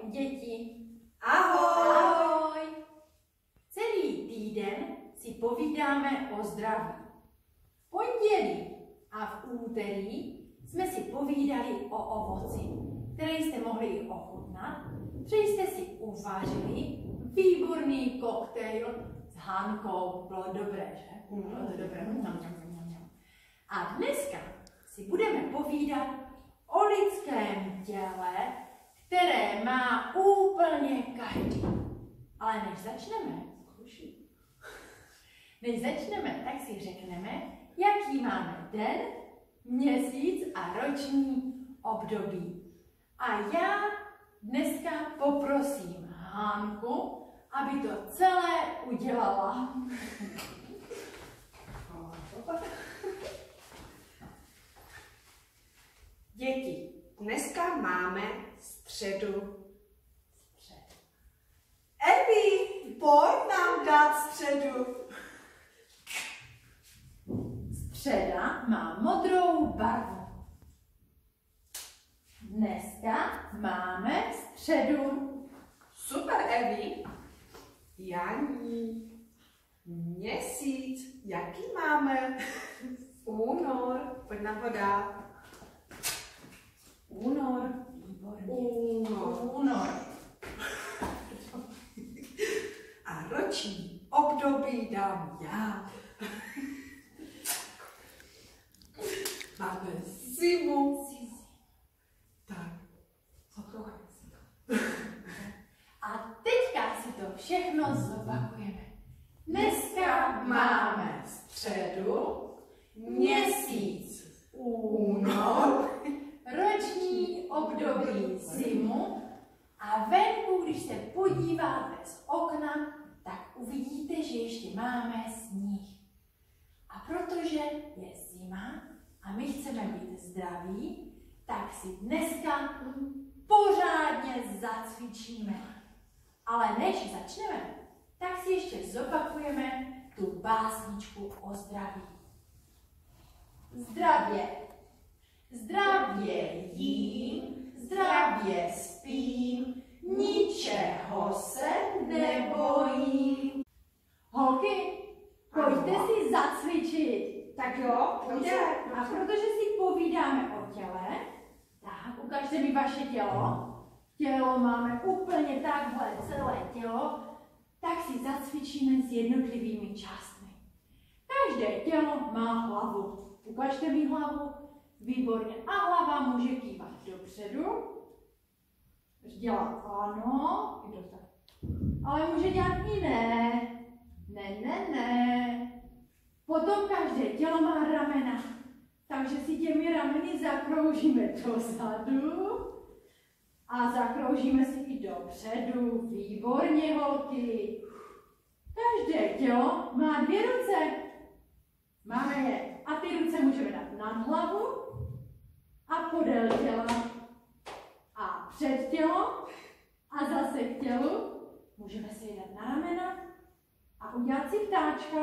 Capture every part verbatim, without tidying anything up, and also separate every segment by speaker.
Speaker 1: děti.
Speaker 2: Ahoj.
Speaker 1: Ahoj. Celý týden si povídáme o zdraví. V pondělí a v úterý jsme si povídali o ovoci, které jste mohli i ochutnat. Přeji jste si uvařili výborný koktejl s Hankou. Bylo dobré, že? Bylo to dobré. A dneska si budeme povídat o lidském těle, které má úplně každý. Ale než začneme, než začneme, tak si řekneme, jaký máme den, měsíc a roční období. A já dneska poprosím Hanku, aby to celé udělala.
Speaker 2: Děti, dneska máme středu.
Speaker 1: Střed.
Speaker 2: Evi, pojď nám dát středu.
Speaker 1: Středa má modrou barvu. Dneska máme středu.
Speaker 2: Super, Evi. Janí, měsíc, jaký máme? Únor, pojď nám ho dát.
Speaker 1: Únor. Výborně.
Speaker 2: Únor.
Speaker 1: Únor.
Speaker 2: A roční období dám já. Máme zimu. Tak, zopakuj si to.
Speaker 1: A teďka si to všechno zopakujeme. Dneska máme středu, měsíc únor, roční období zimu a venku, když se podíváte z okna, tak uvidíte, že ještě máme sníh. A protože je zima a my chceme být zdraví, tak si dneska pořádně zacvičíme. Ale než začneme, tak si ještě zopakujeme tu básničku o zdraví. Zdravě. Zdravě jím, zdravě spím, ničeho se nebojím. Holky, pojďte si zacvičit.
Speaker 2: Tak jo, pojďte.
Speaker 1: A protože si povídáme o těle, tak ukažte mi vaše tělo. Tělo máme úplně takhle, celé tělo, tak si zacvičíme s jednotlivými částmi. Každé tělo má hlavu. Ukažte mi hlavu. Výborně. A hlava může kývat dopředu. Dělat ano. Ale může dělat i ne. Ne, ne, ne. Potom každé tělo má ramena. Takže si těmi rameny zakroužíme dozadu. A zakroužíme si i dopředu. Výborně, holky. Každé tělo má dvě ruce. Máme je. A ty ruce můžeme dát nad hlavu a podél těla. A před tělo a zase k tělu. Můžeme si je dát na ramena a udělat si ptáčka.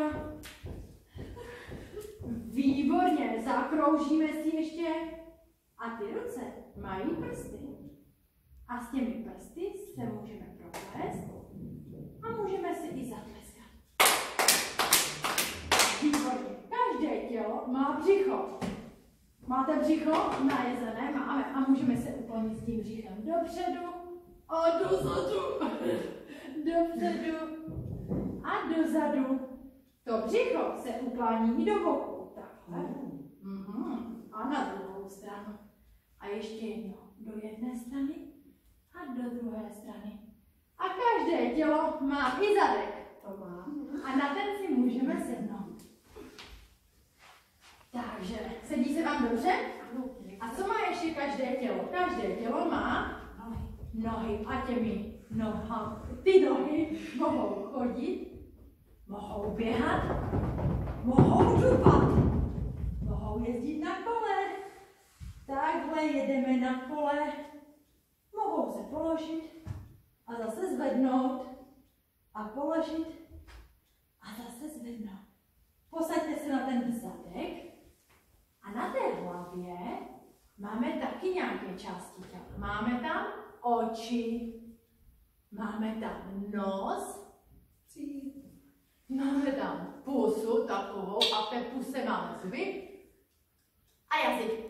Speaker 1: Výborně. Zakroužíme si ještě. A ty ruce mají prsty. A s těmi prsty se můžeme proplést a můžeme si i zatleskat. Výborně. Každé tělo má břicho. Máte břicho? Najezené máme. A můžeme se uklonit s tím břichem dopředu a dozadu. Dopředu a dozadu. To břicho se uklání i do boku. Takhle. Mm-hmm. A na druhou stranu. A ještě jedno. Do jedné strany a do druhé strany. A každé tělo má i zadek. To má. A na ten si můžeme sednout. Takže, sedí se vám dobře? A co má ještě každé tělo? Každé tělo má nohy. Nohy. A těmi nohami, ty nohy mohou chodit, mohou běhat, mohou dupat, mohou jezdit na kole. Takhle jedeme na kole. Mohou se položit a zase zvednout a položit a zase zvednout. Posaďte se na ten zadek a na té hlavě máme taky nějaké části těla. Máme tam oči, Máme tam nos,
Speaker 2: Cíp.
Speaker 1: máme tam pusu takovou a v té puse máme zuby a jazyk.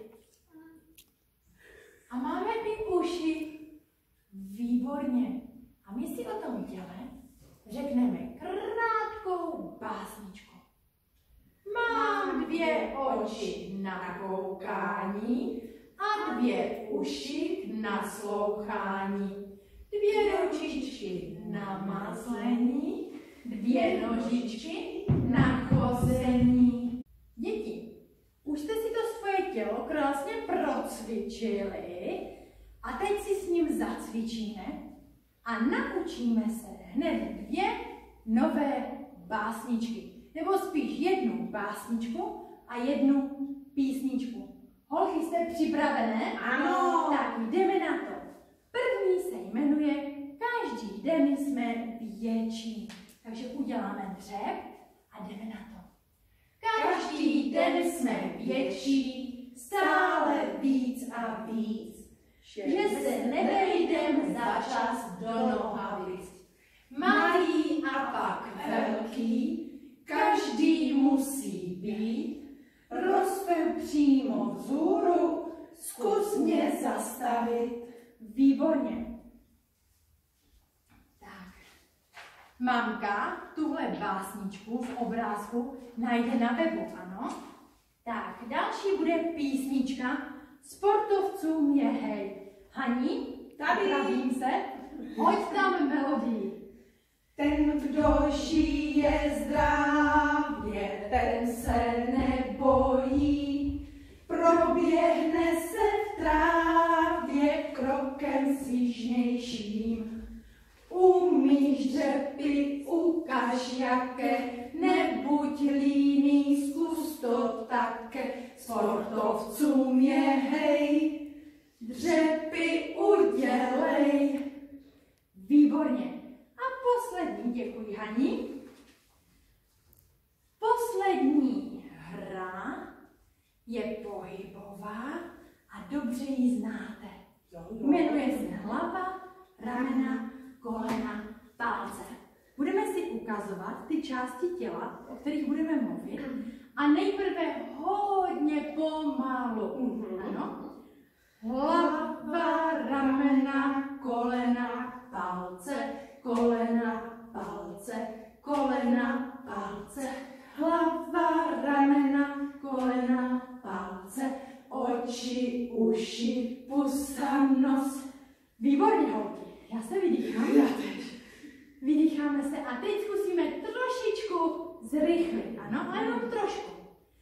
Speaker 1: A máme i uši. Výborně. A my si o tom těle řekneme krátkou básničku. Mám dvě oči na koukání a dvě uši na slouchání. Dvě ručičky na mazlení, dvě nožičky na chození. Děti, už jste si to svoje tělo krásně procvičili a teď si s ním zacvičíme a naučíme se hned dvě nové básničky. Nebo spíš jednu básničku a jednu písničku. Holky, jste připravené?
Speaker 2: Ano.
Speaker 1: Tak jdeme na to. První se jmenuje Každý den jsme větší. Takže uděláme dřep a jdeme na to. Každý den jsme větší, stále víc a víc, že se nevejdem za čas do nohavic. Malý a pak velký, každý musí být, roste přímo vzhůru, zkus mě zastavit. Výborně. Tak. Mamka tuhle básničku v obrázku najde na webu, ano? Tak, další bude písnička Sportovcům je hej. Hani,
Speaker 2: Tady.
Speaker 1: Pravím se, hoď tam melodii.
Speaker 2: Ten, kdo žije zdravě, ten se nebojí, proběhne se v trávě krokem svižnějším. Umíš dřepy, ukaž jaké, nebuď líný, zkus to také. Sportovcům je hej, dřepy udělej.
Speaker 1: Výborně. A poslední, děkuji Hani. Poslední hra je pohybová a dobře ji znáte. Jmenuje se hlava, ramena, kolena, palce. Budeme si ukazovat ty části těla, o kterých budeme mluvit, a nejprve hodně pomalu. Ano? Hlava, ramena, kolena, palce, kolena, palce, kolena, palce, hlava, ramena, kolena, palce, oči, uši, pusa, nos. Výborně, holky, já se vydýchám.
Speaker 2: Já teď.
Speaker 1: Vydýcháme se a teď zkusíme trošičku zrychlit, ano, a jenom trošku.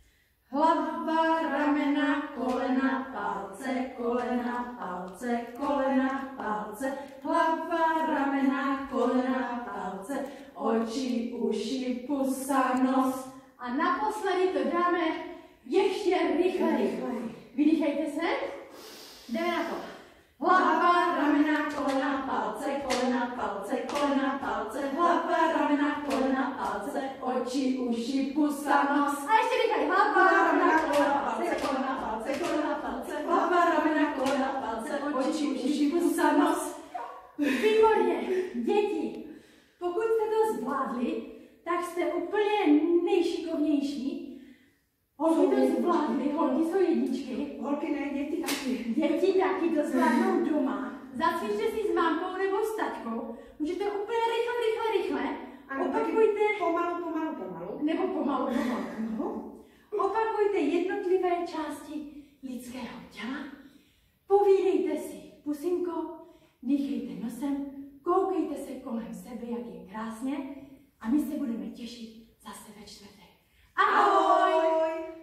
Speaker 1: Hlava, ramena, kolena, palce, kolena, palce, kolena, palce, hlava, ramena, kolena, palce, oči, uši, pusa, nos. A naposledy to dáme ještě rychle, rychle. Vydýchejte se. Jdeme na to. Hlava, ramena, kolena, palce, kolena, palce, kolena, palce, hlava, ramena, kolena, palce, oči, uši, pusa, nos. A ještě rychle. Hlava, ramena, kolena, palce, kolena, palce, kolena, palce, hlava, ramena, kolena, palce, oči, uši, pusa, nos. Výborně. Děti, pokud jste to zvládli, tak jste úplně nejšikovnější. Holky to zvládly, holky jsou jedničky.
Speaker 2: Holky ne, děti taky.
Speaker 1: Děti taky to zvládnou doma. Zacvičte si s mámkou nebo s taťkou. Můžete úplně rychle, rychle, rychle.
Speaker 2: Ano,
Speaker 1: Opakujte.
Speaker 2: Pomalu, pomalu, pomalu.
Speaker 1: Nebo pomalu, pomalu, pomalu. Opakujte jednotlivé části lidského těla. Povídejte si pusinko, dýchejte nosem, koukejte se kolem sebe, jak je krásně, a my se budeme těšit zase ve čtvrtek. Ahoj!
Speaker 2: Ahoj!